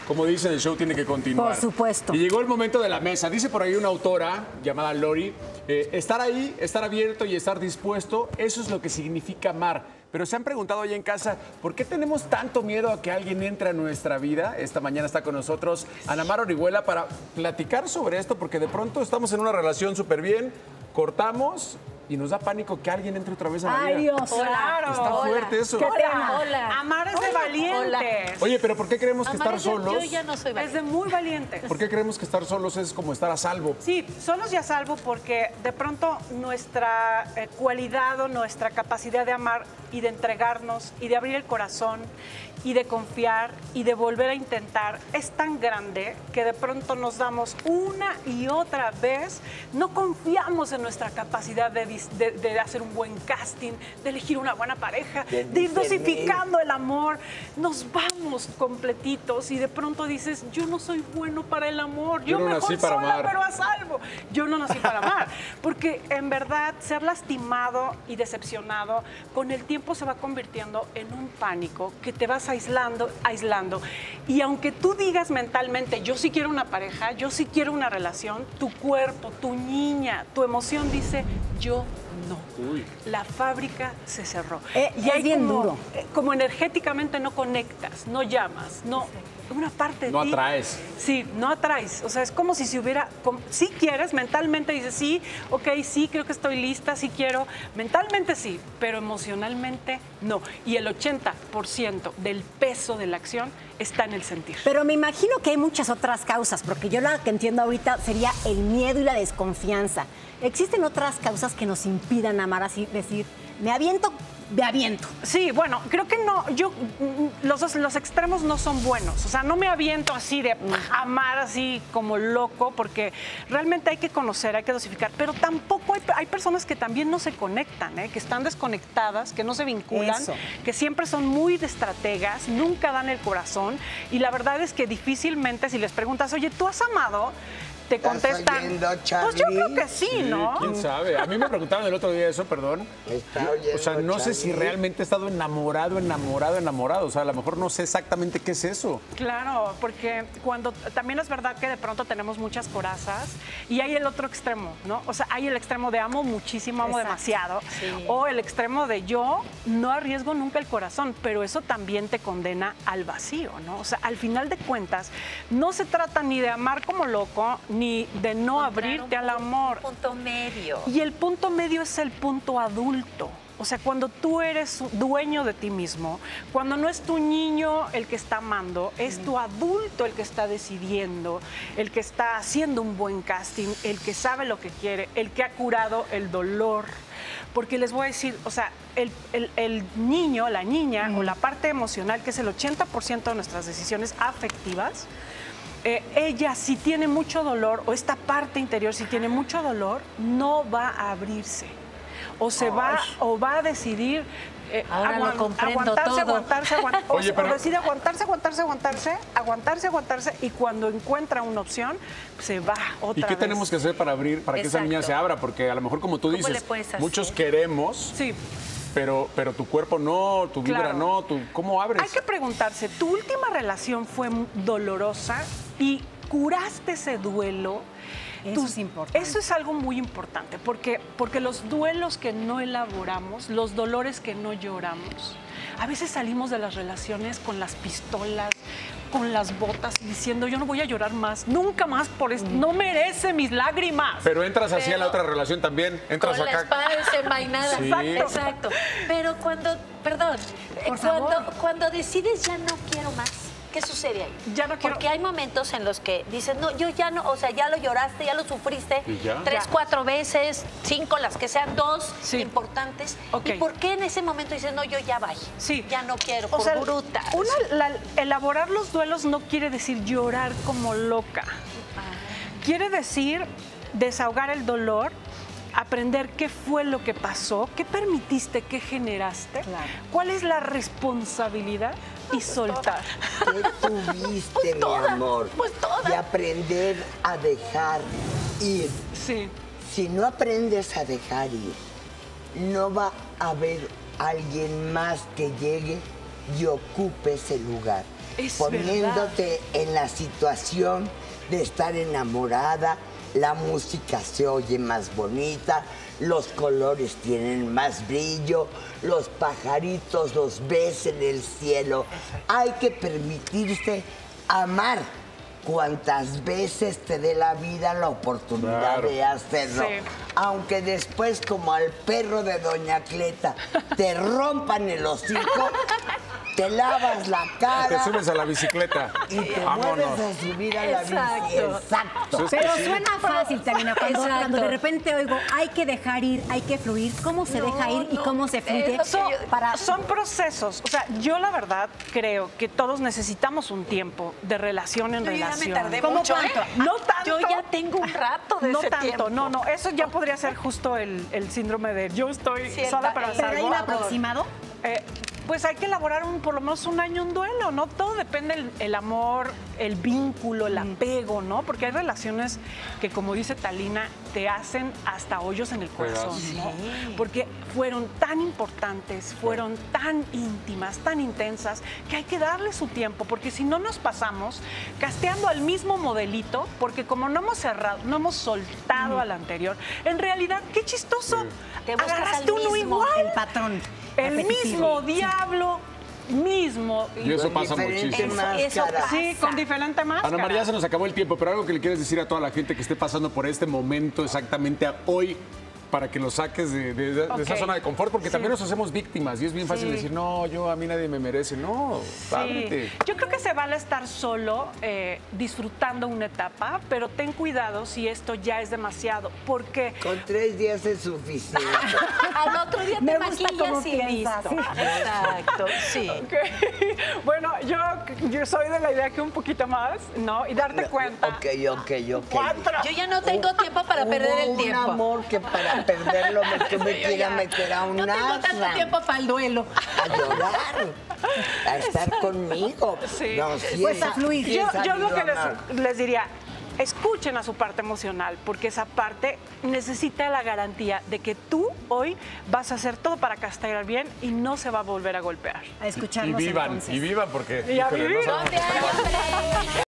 como dicen, el show tiene que continuar. Por supuesto. Y llegó el momento de la mesa. Dice por ahí una autora llamada Lori, estar ahí, estar abierto y estar dispuesto, eso es lo que significa amar. Pero se han preguntado ahí en casa, ¿por qué tenemos tanto miedo a que alguien entre a nuestra vida? Esta mañana está con nosotros Ana Mar Orihuela para platicar sobre esto, porque de pronto estamos en una relación súper bien, cortamos y nos da pánico que alguien entre otra vez a la vida. ¡Ay, Dios! Claro. Está fuerte eso. ¿Qué tema? Hola. Amar es de valientes. Oye, pero ¿por qué creemos que estar solos? Yo ya no soy Es valiente. de muy valientes. ¿Por qué creemos que estar solos es como estar a salvo? Sí, solos y a salvo porque de pronto nuestra cualidad o nuestra capacidad de amar y de entregarnos y de abrir el corazón y de confiar y de volver a intentar es tan grande que de pronto nos damos una y otra vez, no confiamos en nuestra capacidad de hacer un buen casting, de elegir una buena pareja, de ir dosificando el amor, nos vamos completitos y de pronto dices, yo no soy bueno para el amor, Yo no mejor nací para sola amar. pero a salvo, yo no nací para amar, porque en verdad ser lastimado y decepcionado con el tiempo se va convirtiendo en un pánico que te vas aislando, y aunque tú digas mentalmente, yo sí quiero una pareja, yo sí quiero una relación, tu cuerpo, tu niña, tu emoción dice, yo no. Uy. La fábrica se cerró. Y es bien duro. Como energéticamente no conectas, no llamas, no. Una parte de No ti. atraes. Sí, no atraes. O sea, es como si hubiera. Sí quieres, mentalmente dices, sí, ok, sí, creo que estoy lista, sí quiero. Mentalmente sí, pero emocionalmente no. Y el 80% del peso de la acción está en el sentir. Pero me imagino que hay muchas otras causas, porque yo la que entiendo ahorita sería el miedo y la desconfianza. ¿Existen otras causas que nos impidan amar así, decir, me aviento? Sí, bueno, creo que no, los extremos no son buenos, o sea, no me aviento así de amar así como loco, porque realmente hay que conocer, hay que dosificar, pero tampoco hay personas que también no se conectan, que están desconectadas, que no se vinculan, Eso. que siempre son muy de estrategas, nunca dan el corazón, y la verdad es que difícilmente si les preguntas, oye, ¿tú has amado? Te contestan, oyendo, pues yo creo que sí, ¿no? ¿Quién sabe? A mí me preguntaban el otro día eso, perdón. Está oyendo, O sea, no sé si Charlie. realmente he estado enamorado. O sea, a lo mejor no sé exactamente qué es eso. Claro, porque cuando también es verdad que de pronto tenemos muchas corazas y hay el otro extremo, ¿no? O sea, hay el extremo de amo muchísimo, amo Exacto, demasiado, sí. o el extremo de yo no arriesgo nunca el corazón, pero eso también te condena al vacío, ¿no? O sea, al final de cuentas, no se trata ni de amar como loco, ni de no abrirte al amor. Un punto medio. Y el punto medio es el punto adulto. O sea, cuando tú eres dueño de ti mismo, cuando no es tu niño el que está amando, es tu adulto el que está decidiendo, el que está haciendo un buen casting, el que sabe lo que quiere, el que ha curado el dolor. Porque les voy a decir, o sea, el niño, la niña o la parte emocional, que es el 80% de nuestras decisiones afectivas, ella si tiene mucho dolor, o esta parte interior si tiene mucho dolor, no va a abrirse. O se va, o va a decidir Ahora lo comprendo todo. aguantarse, Oye, o pero- decide aguantarse, y cuando encuentra una opción, se va otra ¿Y qué vez. tenemos que hacer para abrir, para que esa niña Exacto. se abra? Porque a lo mejor, como tú ¿Cómo dices, le puedes hacer? muchos queremos, Sí. pero tu cuerpo no, tu vibra Claro. no, ¿cómo abres? Hay que preguntarse, ¿tu última relación fue dolorosa y curaste ese duelo? Eso es importante. Eso es algo muy importante, porque los duelos que no elaboramos, los dolores que no lloramos, a veces salimos de las relaciones con las pistolas, con las botas, diciendo, yo no voy a llorar más, nunca más por esto, no merece mis lágrimas. Pero entras así a la Pero- otra relación también, entras Con la acá. espada desenvainada. Sí. Exacto. Pero Por cuando decides ya no quiero más, ¿qué sucede ahí? Ya no quiero- Porque hay momentos en los que dices, no, yo ya no, o sea, ya lo lloraste, ya lo sufriste ¿Y ya? 3, Ya. 4 veces, 5, las que sean, 2 Sí. importantes. Ok. ¿Y por qué en ese momento dices, no, yo ya bye? Sí. Ya no quiero, O por sea, bruta. elaborar los duelos no quiere decir llorar como loca. Quiere decir desahogar el dolor, aprender qué fue lo que pasó, qué permitiste, qué generaste, Claro. cuál es la responsabilidad y soltar. ¿Qué tuviste, mi amor? pues toda. De aprender a dejar ir. Sí. Si no aprendes a dejar ir, no va a haber alguien más que llegue y ocupe ese lugar. Es poniéndote en la situación de estar enamorada, la música se oye más bonita, los colores tienen más brillo, los pajaritos los ves en el cielo. Hay que permitirse amar cuantas veces te dé la vida la oportunidad de hacerlo. Sí. Aunque después, como al perro de Doña Cleta, te rompan el hocico, te lavas la Te cara subes a la bicicleta. y te Vámonos. vuelves a subir a la bici. Exacto. Exacto. Pues es que Pero sí. suena fácil, Talina, cuando de repente oigo, hay que dejar ir, hay que fluir. ¿Cómo se deja ir y cómo se fluye? Son procesos. O sea, yo la verdad creo que todos necesitamos un tiempo de relación en Yo ya me relación. tardé ¿Cómo mucho. cuánto? No tanto. Yo ya tengo un rato de No ese tanto, tiempo. no, eso ya podría ser justo el síndrome de yo estoy Sí, sola para ¿Pero hay un salvo. aproximado? Pues hay que elaborar por lo menos un año un duelo, ¿no? Todo depende el amor, el vínculo, el apego, ¿no? Porque hay relaciones que, como dice Talina, te hacen hasta hoyos en el corazón, ¿no? Porque fueron tan importantes, fueron tan íntimas, tan intensas, que hay que darle su tiempo, porque si no nos pasamos casteando al mismo modelito, porque como no hemos cerrado, no hemos soltado al anterior, en realidad, qué chistoso. Te buscas Agarraste al uno mismo. igual. El patrón. El repetitivo. mismo diablo, mismo. Y eso Con pasa diferente muchísimo. máscara. Sí, con diferente máscara. Ana María, se nos acabó el tiempo, pero algo que le quieres decir a toda la gente que esté pasando por este momento exactamente hoy para que lo saques de esa Ok. zona de confort, porque Sí. también nos hacemos víctimas y es bien fácil Sí. decir, no, a mí nadie me merece. No, ábrete. Yo creo que se vale estar solo disfrutando una etapa, pero ten cuidado si esto ya es demasiado, porque Con 3 días es suficiente. Al otro día Me te gusta cómo maquillas y piensas, listo. Exacto, sí. bueno, yo soy de la idea que un poquito más, ¿no? Y darte cuenta. Ok. Yo ya no tengo tiempo para perder el Hubo tiempo. un amor que para perderlo que me quiera meter a un No tengo tanto ashram, tiempo para el duelo. a llorar, a estar conmigo. Sí. No, sí Pues es- a fluir. sí Yo, he yo lo sabido que amar. les diría, escuchen a su parte emocional, porque esa parte necesita la garantía de que tú hoy vas a hacer todo para castigar bien y no se va a volver a golpear. A escucharnos entonces. Y vivan, porque Y a híjole, no vivir. sabemos ¿Dónde hay hambre?